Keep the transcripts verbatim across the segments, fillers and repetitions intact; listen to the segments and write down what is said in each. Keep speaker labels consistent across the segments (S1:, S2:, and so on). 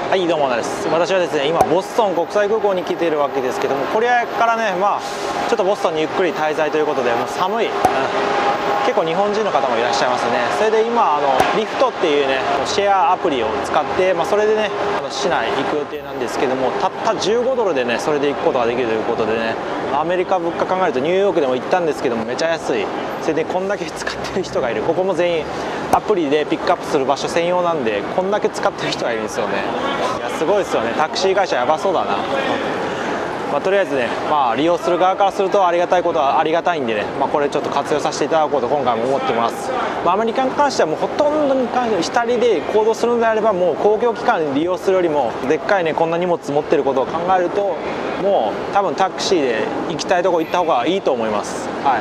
S1: はい、どうもです。私はですね、今ボストン国際空港に来ているわけですけども、これからね、まあちょっとボストンにゆっくり滞在ということで、まあ、寒い、うん、結構日本人の方もいらっしゃいますね。それで今あのリフトっていうねシェアアプリを使って、まあ、それでねあの市内行く予定なんですけども、たったじゅうごドルでねそれで行くことができるということでね、アメリカ物価考えるとニューヨークでも行ったんですけどもめちゃ安い。それでこんだけ使ってる人がいる。ここも全員アプリでピックアップする場所専用なんで、こんだけ使ってる人がいるんですよね。いやすごいですよね。タクシー会社やばそうだな。まあ、とりあえずね、まあ、利用する側からするとありがたいことはありがたいんでね、まあ、これちょっと活用させていただこうと今回も思ってます。まあ、アメリカに関してはもうほとんどに関してふたりで行動するのであれば、もう公共機関利用するよりもでっかいねこんな荷物持ってることを考えると、もう多分タクシーで行きたいとこ行った方がいいと思います。はい、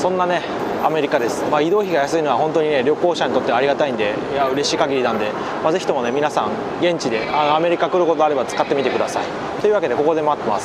S1: そんなねアメリカです。まあ、移動費が安いのは本当にね旅行者にとってありがたいんで、いや嬉しい限りなんで、まあ、ぜひともね皆さん現地であのアメリカ来ることあれば使ってみてください。というわけでここで待ってます。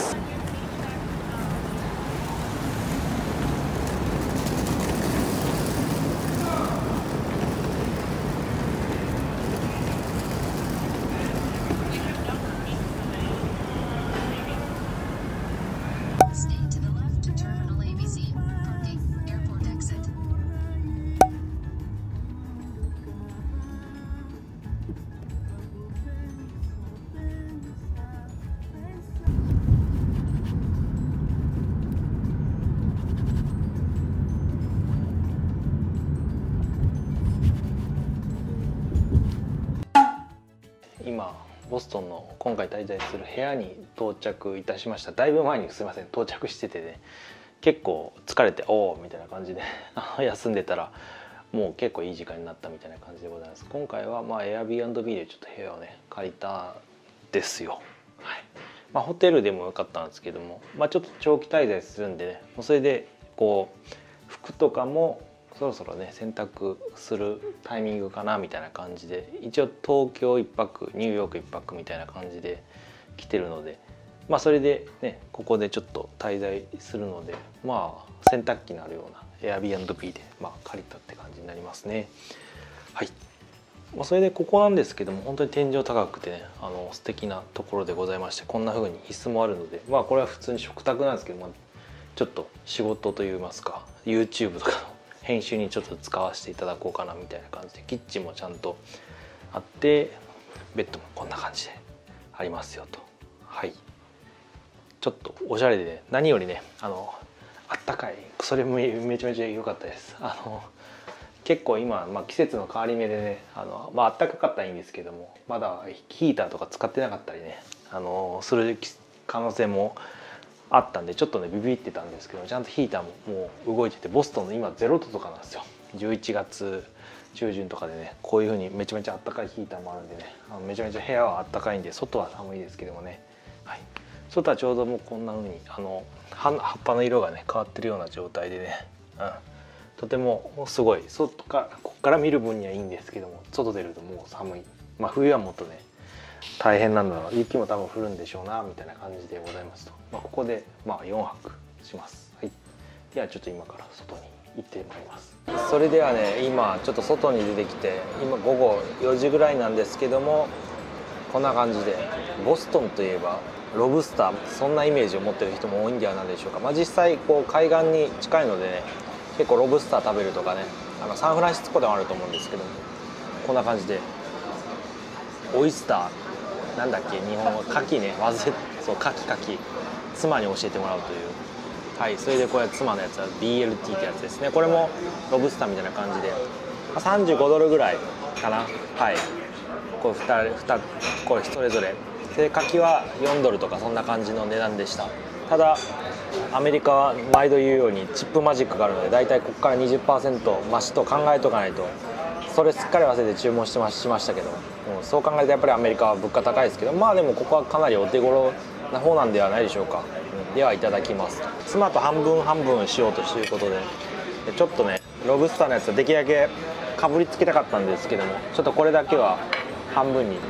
S1: 今ボストンの今回滞在する部屋に到着いたしました。だいぶ前にすいません到着しててね、結構疲れておおみたいな感じで休んでたらもう結構いい時間になったみたいな感じでございます。今回はまあ Airbnb でちょっと部屋をね借りたんですよ。はい、まあ、ホテルでもよかったんですけども、まあ、ちょっと長期滞在するんでね、それでこう服とかもそろそろね洗濯するタイミングかなみたいな感じで、一応東京いっぱくニューヨークいっぱくみたいな感じで来てるので、まあそれでねここでちょっと滞在するので、まあ洗濯機のあるような Airbnb でまあ借りたって感じになりますね。はい、まあ、それでここなんですけども、本当に天井高くてねあの素敵なところでございまして、こんな風に椅子もあるので、まあこれは普通に食卓なんですけど、まあ、ちょっと仕事といいますか YouTube とかの編集にちょっと使わせていただこうかなみたいな感じで、キッチンもちゃんとあってベッドもこんな感じでありますよと。はい、ちょっとおしゃれでね、何よりねあのあったかい、それもめちゃめちゃ良かったです。あの結構今、まあ、季節の変わり目でねあの、まあったかかったらいいんですけども、まだヒーターとか使ってなかったりねあのする可能性もあったんで、ちょっとねビビってたんですけど、ちゃんとヒーターももう動いてて、ボストンの今ゼロどとかなんですよ。じゅういちがつ中旬とかでね、こういう風にめちゃめちゃあったかいヒーターもあるんでね、あのめちゃめちゃ部屋はあったかいんで、外は寒いですけどもね、はい、外はちょうどもうこんな風にあの葉っぱの色がね変わってるような状態でね、うん、とてもすごい外からここから見る分にはいいんですけども、外出るともう寒い。まあ冬はもっとね大変なんだろう、雪も多分降るんでしょうなみたいな感じでございますと、まあ、ここでまあよんはくします。はい、ではちょっと今から外に行ってまいります。それではね今ちょっと外に出てきて、今午後よじぐらいなんですけども、こんな感じでボストンといえばロブスター、そんなイメージを持ってる人も多いんではないでしょうか。まあ、実際こう海岸に近いのでね結構ロブスター食べるとかね、あのサンフランシスコでもあると思うんですけども、こんな感じでオイスターなんだっけ日本語牡蠣ね、まずそう牡蠣牡蠣妻に教えてもらうという。はい、それでこれ妻のやつは ビーエルティー ってやつですね。これもロブスターみたいな感じでさんじゅうごドルぐらいかな。はい、これふたりふたこれそれぞれで牡蠣はよんドルとかそんな感じの値段でした。ただアメリカは毎度言うようにチップマジックがあるので、だいたいここから にじゅっパーセント 増しと考えとかないと、それすっかり忘れて注文してましましたけど、もうそう考えるとやっぱりアメリカは物価高いですけど、まあでもここはかなりお手頃な方なんではないでしょうか。うん、ではいただきます。妻と半分半分しようということで、ちょっとねロブスターのやつはできるだけかぶりつけたかったんですけども、ちょっとこれだけは半分に。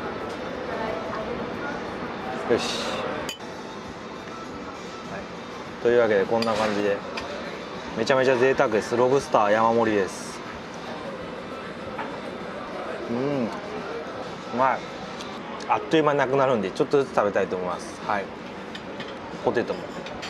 S1: よし、というわけでこんな感じでめちゃめちゃ贅沢です。ロブスター山盛りです。うん、うまい。 あっという間になくなるんでちょっとずつ食べたいと思います。はい、ポテトも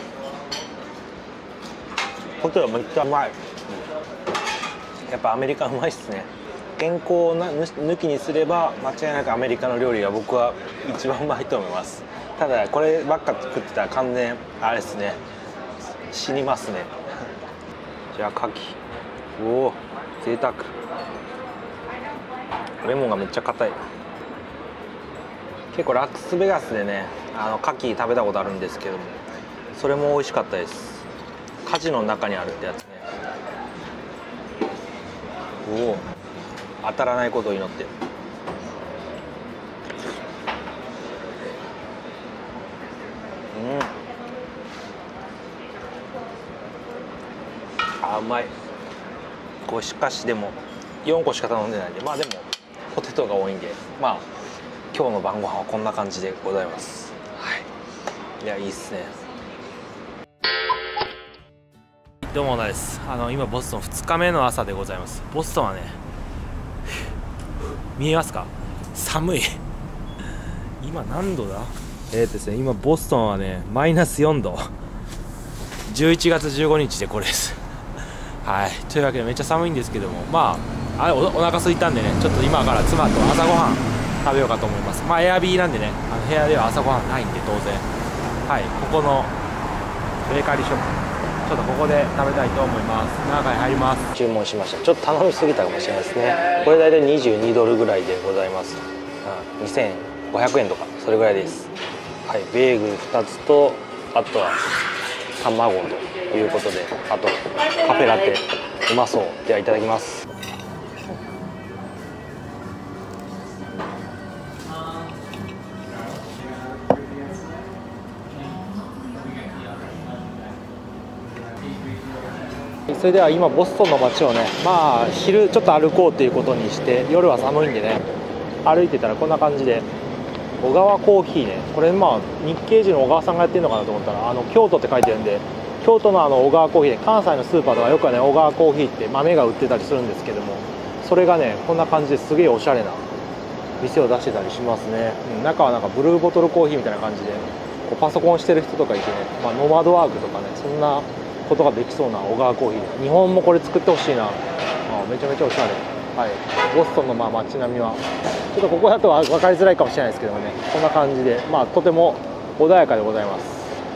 S1: ポテトめっちゃうまい。やっぱアメリカうまいっすね。健康な抜きにすれば間違いなくアメリカの料理が僕は一番うまいと思います。ただこればっか作ってたら完全あれですね、死にますね。じゃあ牡蠣、おお贅沢。レモンがめっちゃ硬い。結構ラスベガスでね、あの牡蠣食べたことあるんですけども、それも美味しかったです。カジノの中にあるってやつね。おお、当たらないことを祈って。うん、あ、うまい。こうしかしでもよんこしか頼んでないんで、まあでもポテトが多いんで、まあ今日の晩ご飯はこんな感じでございます。はい、いやいいっすね。どうもなです。あの今ボストンふつかめの朝でございます。ボストンはね、見えますか？寒い。今何度だ？えーですね、今ボストンはねマイナスよんど。じゅういちがつじゅうごにちでこれです。はい、というわけでめっちゃ寒いんですけども、まああれ お, お腹空いたんでね、ちょっと今から妻と朝ごはん食べようかと思います。まあエアビーなんでね、あの部屋では朝ごはんないんで当然、はい、ここのベーカリーショップ、ちょっとここで食べたいと思います。中に入ります。注文しました。ちょっと頼みすぎたかもしれないですね。これ大体にじゅうにドルぐらいでございます。うん、にせんごひゃくえんとかそれぐらいです。はい、ベーグルふたつと、あとは卵ということで、あとカフェラテ、うまそう。ではいただきます。それでは今ボストンの街をね、まあ昼ちょっと歩こうということにして、夜は寒いんでね歩いてたらこんな感じで、小川コーヒーね、これまあ日系人の小川さんがやってるのかなと思ったら、あの京都って書いてるんで、京都のあの小川コーヒーで、関西のスーパーとかよくはね小川コーヒーって豆が売ってたりするんですけども、それがねこんな感じですげえおしゃれな店を出してたりしますね。うん、中はなんかブルーボトルコーヒーみたいな感じで、こうパソコンしてる人とかいてね、まあ、ノマドワークとかね、そんなことができそうな小川コーヒーで、日本もこれ作ってほしいな。あ、めちゃめちゃおしゃれ。はい、ボストンのまあ街並みはちょっとここだとは分かりづらいかもしれないですけどもね、こんな感じで、まあとても穏やかでございます。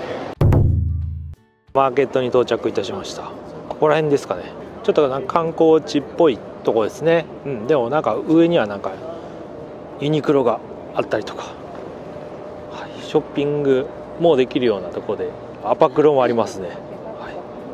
S1: マーケットに到着いたしました。ここら辺ですかね。ちょっとなんか観光地っぽいとこですね。うん、でもなんか上にはなんかユニクロがあったりとか、はい、ショッピングもできるようなところで、アパクロもありますね。はい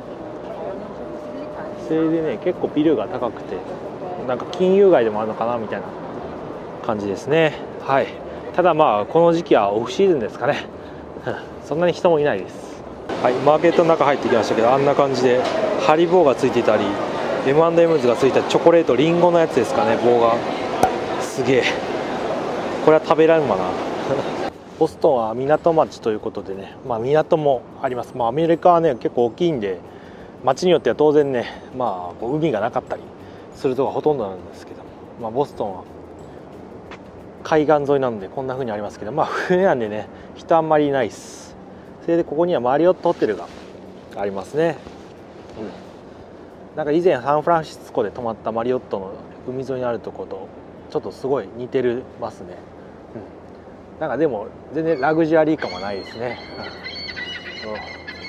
S1: 、それでね結構ビルが高くて、なんか金融街でもあるのかなみたいな感じですね。はい、ただまあこの時期はオフシーズンですかね。そんなに人もいないです。はい、マーケットの中入ってきましたけど、あんな感じでハリボーがついていたり、 エムアンドエムズ がついたチョコレート、リンゴのやつですかね、棒がすげえ。これは食べられるかな。ボストンは港町ということでね、まあ、港もあります。まあ、アメリカはね結構大きいんで、町によっては当然ね、まあ、こう海がなかったりするとこがほとんどなんですけど、まあ、ボストンは海岸沿いなのでこんな風にありますけど、まあ船なんでね人あんまりいないです。それでここにはマリオットホテルがありますね。うん、なんか以前サンフランシスコで泊まったマリオットの海沿いにあるところとちょっとすごい似てるますね。うん、なんかでも全然ラグジュアリー感はないですね。うんうん、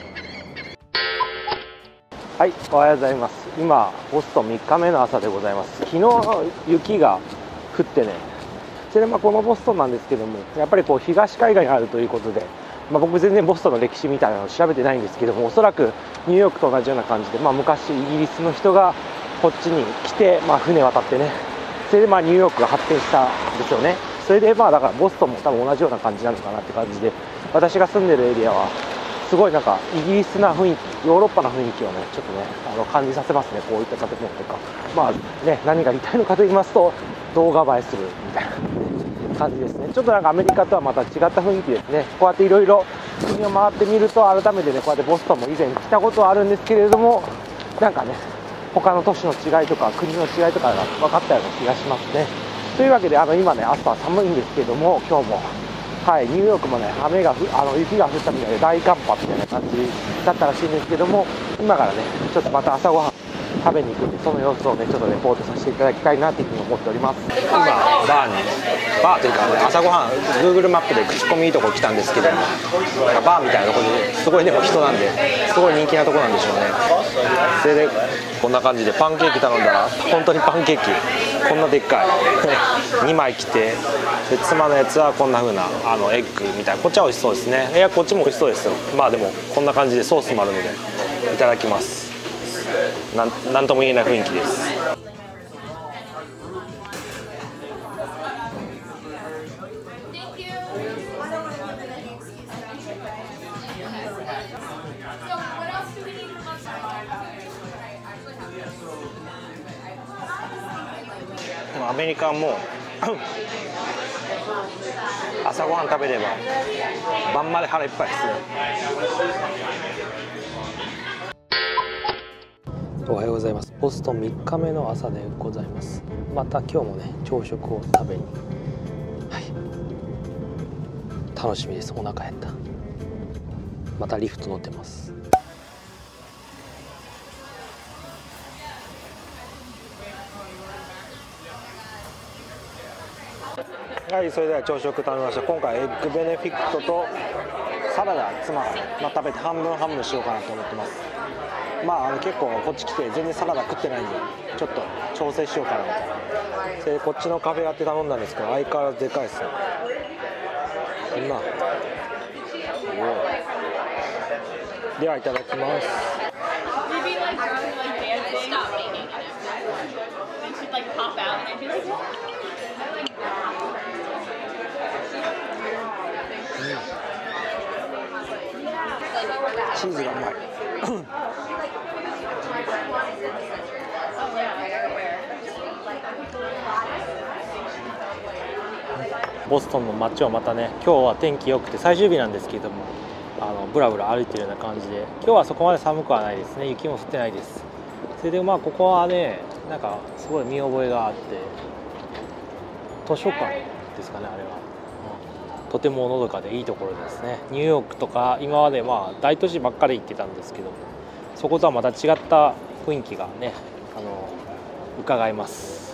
S1: はい、おはようございます。今ボストンみっかめの朝でございます。昨日雪が降ってね、それでまあこのボストンなんですけども、やっぱりこう東海岸にあるということで、まあ、僕全然ボストンの歴史みたいなのを調べてないんですけども、おそらくニューヨークと同じような感じで、まあ、昔イギリスの人がこっちに来て、まあ、船渡ってね、それでまあニューヨークが発展したんですよね。それでまあだからボストンも多分同じような感じなのかなって感じで、私が住んでるエリアはすごいなんかイギリスな雰囲気、ヨーロッパな雰囲気をねちょっとねあの感じさせますね。こういった建物とか、まあね、何が言いたいのかと言いますと、動画映えするみたいな感じですね。ちょっとなんかアメリカとはまた違った雰囲気ですね。こうやっていろいろ国を回ってみると、改めてねこうやってボストンも以前来たことはあるんですけれども、なんかね他の都市の違いとか国の違いとかが分かったような気がしますね。
S2: というわけで、あの今ね、朝寒いんですけども、今日も、はい、ニューヨークもね、雨がふあの雪が降ったみたいで大寒波みたいな感じだったらしいんですけども、今からね、ちょっとまた朝ごはん食べに行くんで、その様子をね、ちょっとレポートさせていただきたいなというふうに思っております。今、バーに、バーというか、ね、朝ごはん、Google マップで口コミいいとこ来たんですけども、バーみたいなところですごいでも人なんで、すごい人気なとこなんでしょうね。それで、こんな感じでパンケーキ頼んだら、本当にパンケーキ、こんなでっかい、にまい来て、で妻のやつはこんな風なあのエッグみたいな、こっちは美味しそうですね。いや、こっちも美味しそうですよ。まあでも、こんな感じでソースもあるので、いただきます。なん、なんとも言えない雰囲気です。アメリカも朝ごはん食べれば晩まで腹いっぱいですね。おはようございます。ボストンみっかめの朝でございます。また今日もね、朝食を食べに、はい、楽しみです。お腹減った。またリフト乗ってます。はい、それでは朝食食べました。今回エッグベネフィットとサラダ妻が、まあ、食べて半分半分しようかなと思ってます。まあ、あの結構こっち来て全然サラダ食ってないんで、ちょっと調整しようかなみたいな。でこっちのカフェラテ頼んだんですけど、相変わらずでかいですよ。こんな。ではいただきます。チーズがうまい。ボストンの街をまたね、今日は天気良くて最終日なんですけれども、あのブラブラ歩いてるような感じで、今日はそこまで寒くはないですね。雪も降ってないです。それでまあここはね、なんかすごい見覚えがあって、図書館ですかね、あれは。とてものどかでいいところですね。ニューヨークとか今までまあ大都市ばっかり行ってたんですけども、そことはまた違った雰囲気がね、あの伺えます。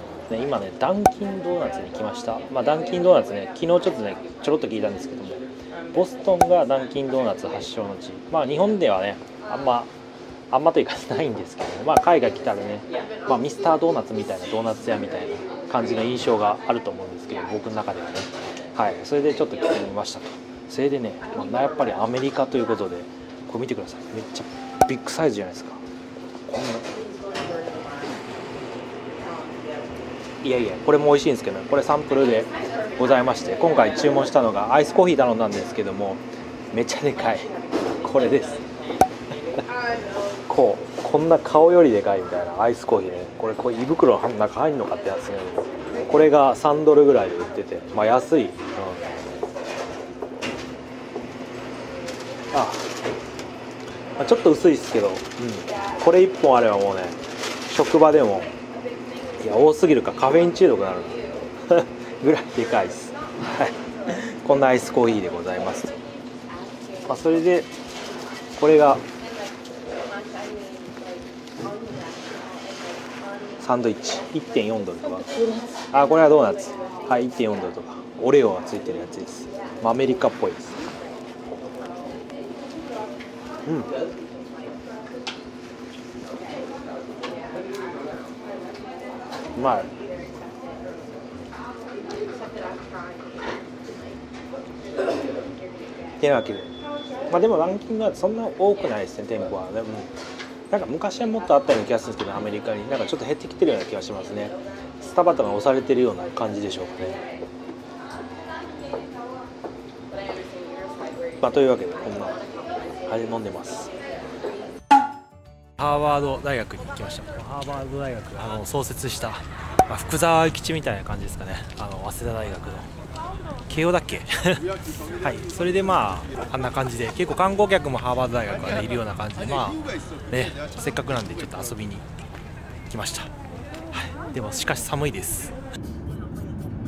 S2: ね、今ねダンキンドーナツに来ました。まあ、ダンキンドーナツね、昨日ちょっとねちょろっと聞いたんですけども、ボストンがダンキンドーナツ発祥の地。まあ日本ではねあんまあんまというかないんですけど、まあ海外来たらね、まあ、ミスタードーナツみたいなドーナツ屋みたいな感じの印象があると思うんですけど、僕の中ではね。はい、それでちょっと来てみましたと。それでね、まあ、やっぱりアメリカということで、これ見てください。めっちゃビッグサイズじゃないですか。こんな。いやいや、これも美味しいんですけど、これサンプルでございまして、今回注文したのがアイスコーヒー頼んだんですけども、めっちゃでかい。これです。こう、こんな顔よりでかいみたいなアイスコーヒーね。これ、こう胃袋の中入んのかってやつね。これがさんドルぐらいで売ってて、まあ安い。うん、あ、まあ、ちょっと薄いですけど、うん、これいっぽんあればもうね、職場でも、いや多すぎるか、カフェイン中毒になるぐらいでかいです。はい、こんなアイスコーヒーでございます。まあ、それでこれがサンドイッチ いってんよんドルとか、あ、これはドーナツ、はい、いってんよんドルとか、オレオがついてるやつです。アメリカっぽいです。うん、うまい。ってなわけで、まあでもランキングはそんな多くないですね、店舗はね。うん、なんか昔はもっとあったような気がするんですけど、アメリカになんかちょっと減ってきてるような気がしますね。スタバとか押されてるような感じでしょうかね。まあというわけで、こんなあれ飲んでます。ハーバード大学に行きました。ハーバード大学あの創設した、まあ、福沢諭吉みたいな感じですかね。あの早稲田大学の慶応だっけはい、それでまああんな感じで、結構観光客もハーバード大学は、ね、いるような感じで、まあね、せっかくなんでちょっと遊びに来ました。はい、でもしかし寒いです。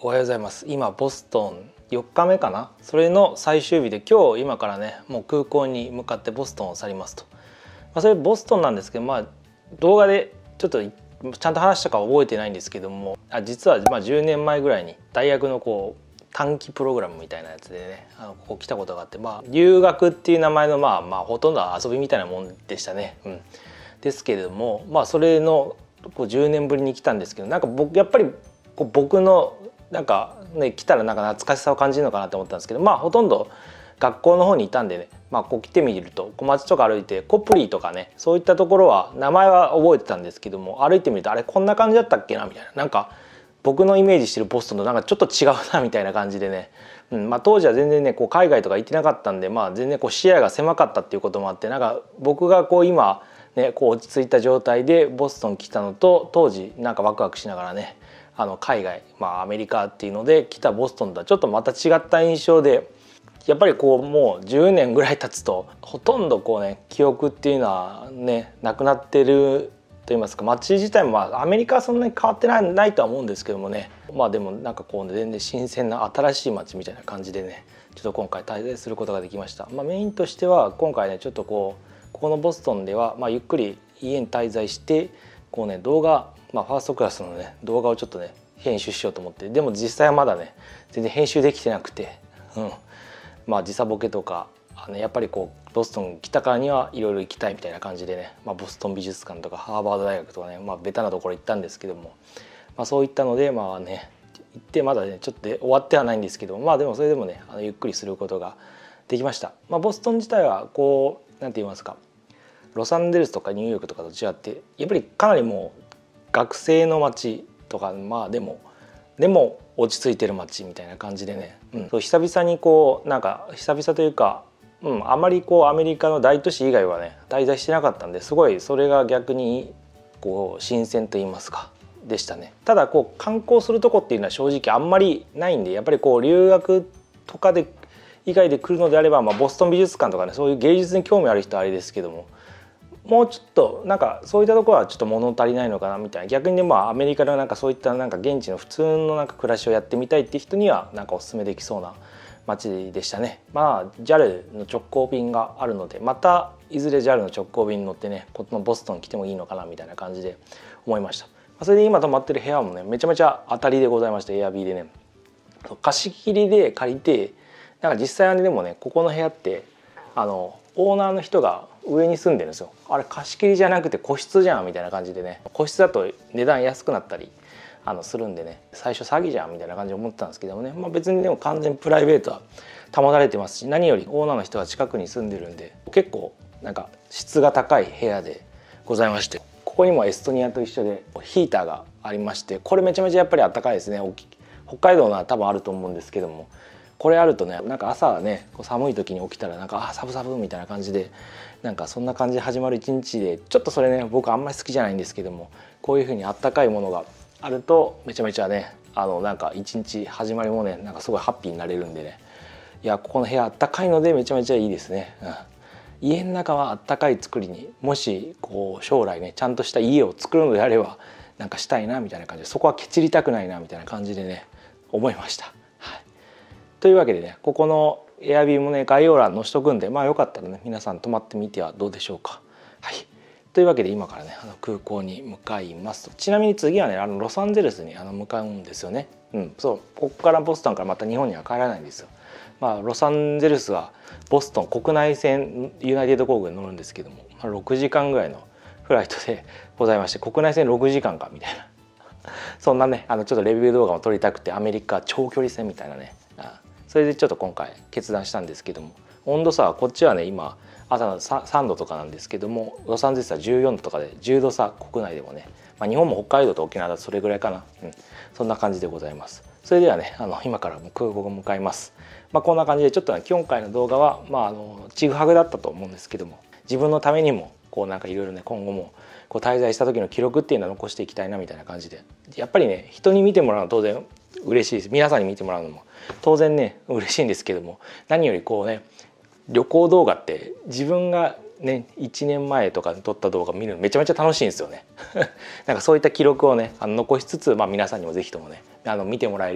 S1: おはようございます。今ボストンよっかめかな、それの最終日で、今日今からねもう空港に向かってボストンを去りますと。まあ、それボストンなんですけど、まあ動画でちょっとちゃんと話したかは覚えてないんですけども、あ実はまあじゅうねんまえぐらいに大学のこう短期プログラムみたいなやつでね、あのここ来たことがあって、まあ留学っていう名前のまあまあほとんどは遊びみたいなもんでしたね。うん、ですけれども、まあそれのこうじゅうねんぶりに来たんですけど、なんか僕やっぱりこう僕のなんかね来たらなんか懐かしさを感じるのかなと思ったんですけど、まあほとんど学校の方にいたんでね、まあこう来てみると小町とか歩いてコプリとかね、そういったところは名前は覚えてたんですけども、歩いてみるとあれこんな感じだったっけなみたいな、なんか僕のイメージしてるボストンとなんかちょっと違うなみたいな感じでね、うんまあ、当時は全然ねこう海外とか行ってなかったんで、まあ全然こう視野が狭かったっていうこともあって、なんか僕がこう今ねこう落ち着いた状態でボストン来たのと、当時なんかワクワクしながらねあの海外、まあアメリカっていうので来たボストンとはちょっとまた違った印象で、やっぱりこうもうじゅうねんぐらい経つとほとんどこうね記憶っていうのはねなくなってると言いますか、街自体もまあアメリカはそんなに変わってない、ないとは思うんですけどもね、まあでもなんかこう、ね、全然新鮮な新しい街みたいな感じでねちょっと今回滞在することができました。まあ、メインとしては今回ねちょっとこうここのボストンではまあゆっくり家に滞在してこうね動画、まあ、ファーストクラスのね動画をちょっとね編集しようと思って、でも実際はまだね全然編集できてなくて、うん、まあ時差ボケとかあのやっぱりこうボストン来たからにはいろいろ行きたいみたいな感じでね、まあ、ボストン美術館とかハーバード大学とかね、まあ、ベタなところ行ったんですけども、まあ、そういったのでまあね行ってまだねちょっとで終わってはないんですけど、まあでもそれでもねあのゆっくりすることができました。まあ、ボストン自体はこうなんて言いますか、ロサンゼルスとかニューヨークとかと違ってやっぱりかなりもう学生の街とか、まあでもでも落ち着いてる街みたいな感じでね、うん、そう久々にこうなんか久々というか、うん、あまりこうアメリカの大都市以外はね滞在してなかったんで、すごいそれが逆にこう新鮮と言いますかでしたね。ただこう観光するとこっていうのは正直あんまりないんで、やっぱりこう留学とかで以外で来るのであれば、まあ、ボストン美術館とかねそういう芸術に興味ある人はあれですけども、もうちょっとなんかそういったところはちょっと物足りないのかなみたいな、逆にでもアメリカのなんかそういったなんか現地の普通のなんか暮らしをやってみたいって人にはなんかおすすめできそうな街でしたね。まあ ジャル の直行便があるので、またいずれ ジャル の直行便に乗ってねこのボストン来てもいいのかなみたいな感じで思いました。それで今泊まってる部屋もねめちゃめちゃ当たりでございまして、エアビーでね貸し切りで借りて、なんか実際はねでもねここの部屋ってあのオーナーの人が上に住んでるんですよ。あれ貸し切りじゃなくて個室じゃんみたいな感じでね、個室だと値段安くなったりあのするんでね、最初詐欺じゃんみたいな感じで思ってたんですけどもね、まあ、別にでも完全プライベートは保たれてますし、何よりオーナーの人が近くに住んでるんで結構なんか質が高い部屋でございまして、ここにもエストニアと一緒でヒーターがありまして、これめちゃめちゃやっぱり暖かいですね。北海道なら多分あると思うんですけども、これあるとねなんか朝ねこう寒い時に起きたらなんかあサブサブみたいな感じで、なんかそんな感じで始まる一日で、ちょっとそれね僕あんまり好きじゃないんですけども、こういう風にあったかいものがあるとめちゃめちゃねあのなんか一日始まりもねなんかすごいハッピーになれるんでね、いやここの部屋あったかいのでめちゃめちゃいいですね。うん、家の中はあったかい作りにもしこう将来ねちゃんとした家を作るのであればなんかしたいなみたいな感じで、そこはケチりたくないなみたいな感じでね思いました。はい、というわけでねここのエアビーもね概要欄載しとくんで、まあよかったらね皆さん泊まってみてはどうでしょうか。はい、というわけで今からねあの空港に向かいます。ちなみに次はねあのロサンゼルスにあの向かうんですよね。うん、そうここからボストンからまた日本には帰らないんですよ。まあロサンゼルスはボストン国内線ユナイテッド航空に乗るんですけども、まあ、ろくじかんぐらいのフライトでございまして、国内線ろくじかんかみたいなそんなねあのちょっとレビュー動画も撮りたくて、アメリカ長距離線みたいなね、それでちょっと今回決断したんですけども、温度差はこっちはね今朝のさんどとかなんですけども、ロサンゼルスはじゅうよんどとかでじゅうど差、国内でもね、まあ、日本も北海道と沖縄だとそれぐらいかな、うん、そんな感じでございます。それではねあの今から空港に向かいます。まあ、こんな感じでちょっと、ね、今回の動画はまああのちぐはぐだったと思うんですけども、自分のためにもこうなんかいろいろね今後もこう滞在した時の記録っていうのは残していきたいなみたいな感じで、やっぱりね人に見てもらうのは当然嬉しいです。皆さんに見てもらうのも当然ね嬉しいんですけども、何よりこうね旅行動画って自分がねいちねんまえとかに撮った動画見るのめちゃめちゃ楽しいんですよねなんかそういった記録をねあの残しつつ、まあ、皆さんにもぜひともねあの見てもらえるような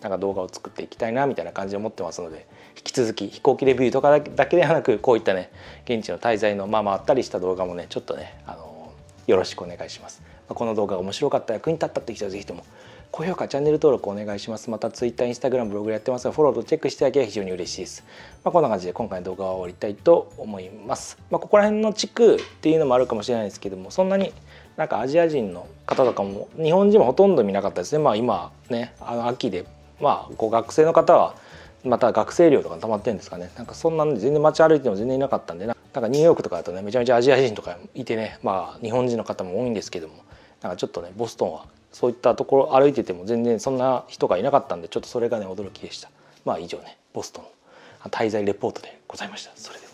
S2: なんか動画を作っていきたいなみたいな感じで思ってますので、引き続き飛行機レビューとかだけではなく、こういったね現地の滞在のまあまったりした動画もねちょっとねあのよろしくお願いします。この動画が面白かった、役に立ったって人はぜひとも高評価、チャンネル登録お願いします。また Twitter、Instagram、ブログやってますが、フォローとチェックしていただければ非常に嬉しいです。まあ、こんな感じで今回の動画は終わりたいと思います。まあ、ここら辺の地区っていうのもあるかもしれないですけども、そんなになんかアジア人の方とかも日本人もほとんど見なかったですね。まあ今ねあの秋でまあこう学生の方はまた学生寮とか溜まってるんですかね。なんかそんなんで全然街歩いても全然いなかったんで、なんかニューヨークとかだとねめちゃめちゃアジア人とかいてね、まあ日本人の方も多いんですけども、なんかちょっとねボストンはそういったところ歩いてても全然そんな人がいなかったんで、ちょっとそれがね驚きでした。まあ以上ねボストンの滞在レポートでございました。それでは。